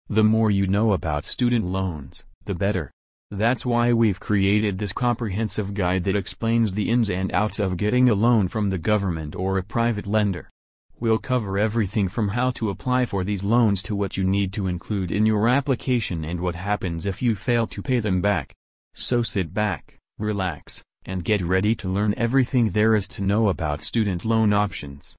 The more you know about student loans, the better. That's why we've created this comprehensive guide that explains the ins and outs of getting a loan from the government or a private lender. We'll cover everything from how to apply for these loans to what you need to include in your application and what happens if you fail to pay them back. So sit back, relax, and get ready to learn everything there is to know about student loan options.